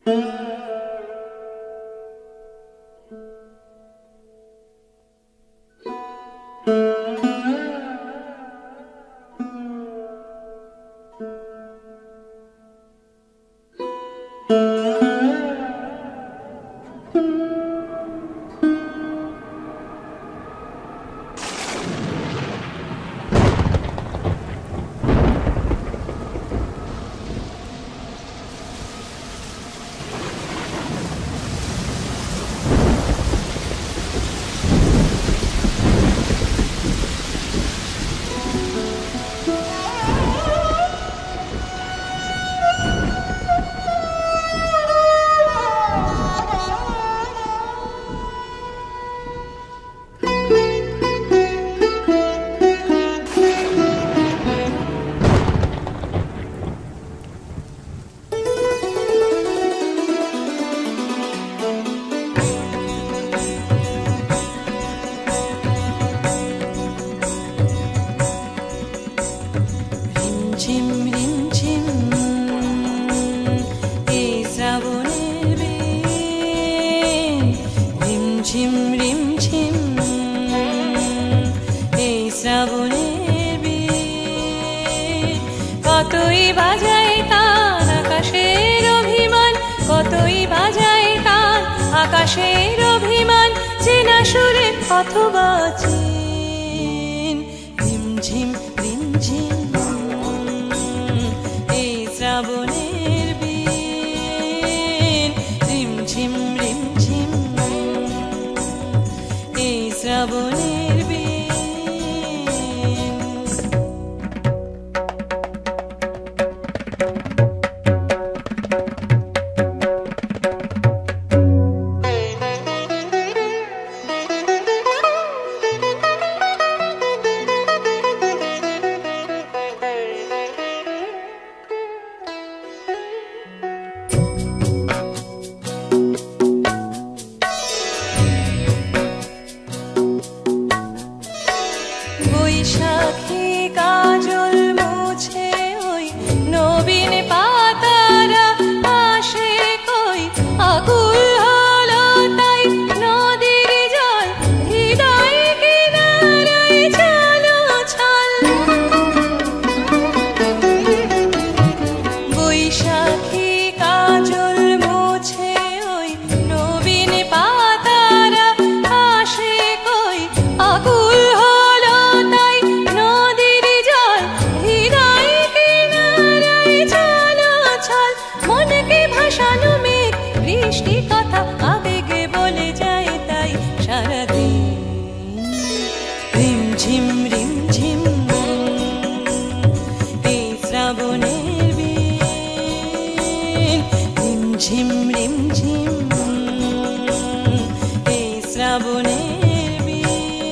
আকাশের অভিমান চেনা সুরে অথবা চিন রিমঝিম রিমঝিম এই শ্রাবণের বিন রিমঝিম রিমঝিম এই শ্রাবণের বিন বৈশাখী কাজল মুছে ওই নবীন পাতারা আসে কই আকুল হলো তাই নদীর জল হৃদয় কিনারায় চলো ছল বৈশাখী কাজল মুছে ওই নবীন পাতারা আসে কই আকুল বৃষ্টি কথা আবেগে বলে যায় তাই সারাদিন রিমঝিম রিমঝিম এই শ্রাবণের বিন রিমঝিম রিমঝিম এই শ্রাবণের বিন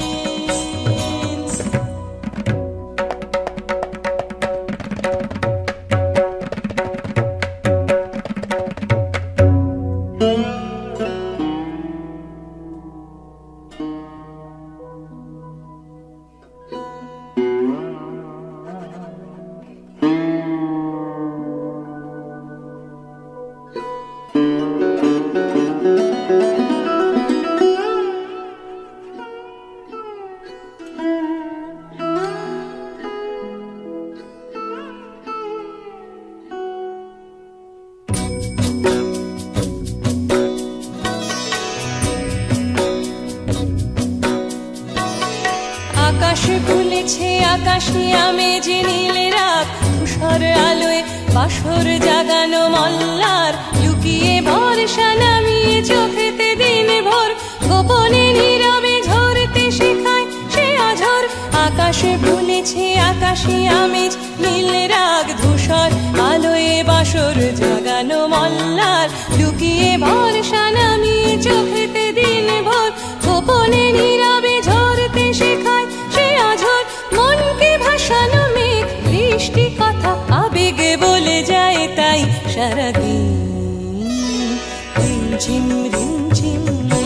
আকাশ খুলেছে আকাশে আমেজ নীল রাত ধূসর আলোয় বাসর জাগানো মল্লার লুকিয়ে ভরসা নামিয়ে চোখেতে দিন ভোর গোপনে নীরবে ঝরতে শেখায় সে আঝর আকাশে খুলেছে আকাশে আমেজ নীল রাগ ধূসর আলোয় বাসর জাগানো মল্লার লুকিয়ে ভরসা নামিয়ে চোখেতে দিন ভোর গোপনে নীরবে ঝরতে শেখায় মনকে ভাসানো মেঘ বৃষ্টি কথা আবেগে বলে যায় তাই সারাদিন রিমঝিম রিমঝিম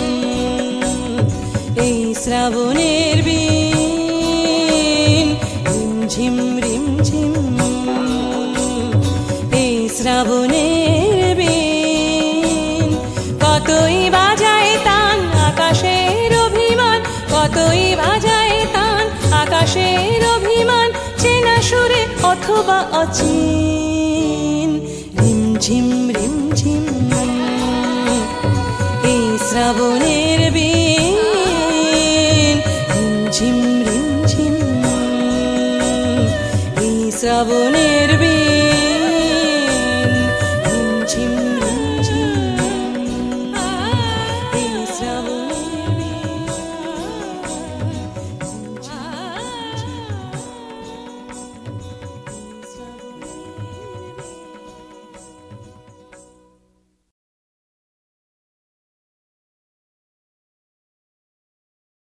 এই শ্রাবণের বিন রিমঝিম রিমঝিম এই শ্রাবণের বিন বা অচিন। রিমঝিম রিমঝিম এই শ্রাবণের বিন, রিমঝিম রিমঝিম এই শ্রাবণের বিন।